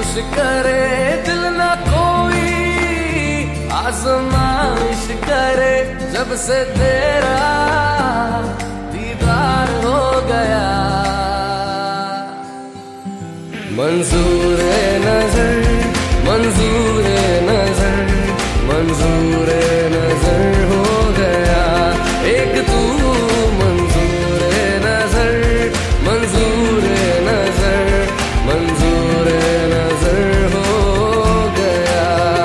आजमाइश करे दिल ना कोई, आजमाइश करे जब से तेरा दीदार हो गया। मंजूर नजर, मंजूर नजर, मंजूर नजर हो गया एक तू। मंजूर नजर, मंजूर नजर, मंजूर नजर हो गया।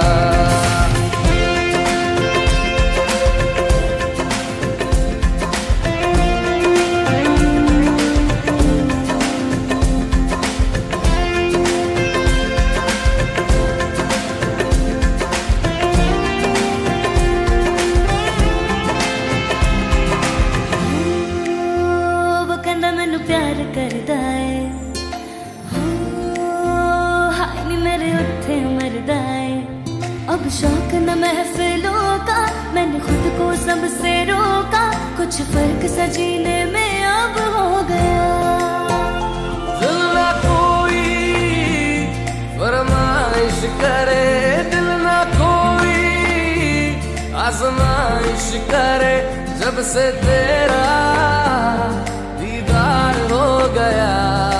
मैनू प्यार करदा है, हाय नी मेरे उत्थे मरदा है। अब शौक न महफिलों का, मैंने खुद को सबसे रोका। कुछ फर्क सा जीने में अब हो गया। दिल ना कोई फरमाइश करे, दिल ना कोई आजमाइश करे जब से तेरा दीदार हो गया।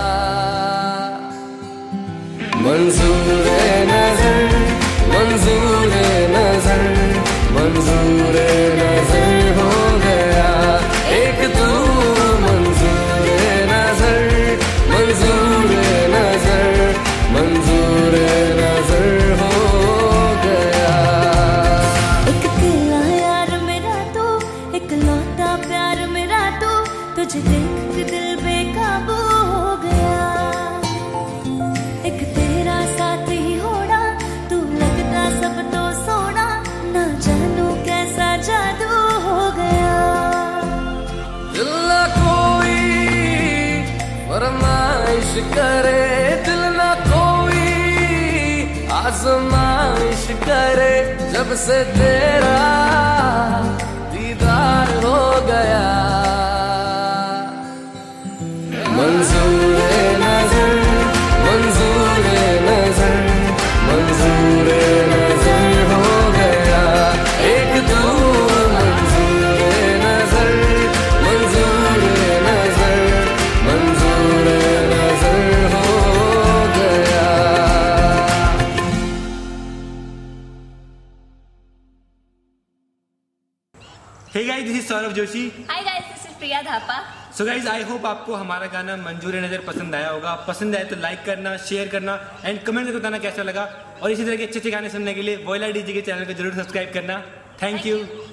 मंजूर नजर, मंजूर नजर, मंजूर नजर हो गया एक तू। मंजूर नजर, मंजूर नजर, मंजूर नजर हो गया। एक तेरा यार मेरा तू, एक लौटा प्यार मेरा तू। तुझे देख के दिल बेकाबू हो गया। एक तेरा साथ ही होना, तू लगता सब तो सोना। ना जानू कैसा जादू हो गया। दिल ना कोई फरमाइश करे, दिल ना कोई आजमाइश करे जब से तेरा दीदार हो गया। मंजूर नजर, मंजूर नजर, मंजूर नजर हो गया एक तू। मंजूर नजर, मंजूर नजर, मंजूर नजर हो गया। Hey guys, this is Saurabh Joshi. Hi guys, this is Priya Dhapa. So guys I hope आपको हमारा गाना मंजूर नजर पसंद आया होगा। पसंद आए तो लाइक करना, शेयर करना एंड कमेंट करके बताना कैसा लगा। और इसी तरह के अच्छे अच्छे गाने सुनने के लिए वोइला डीजे के चैनल को जरूर सब्सक्राइब करना। Thank you.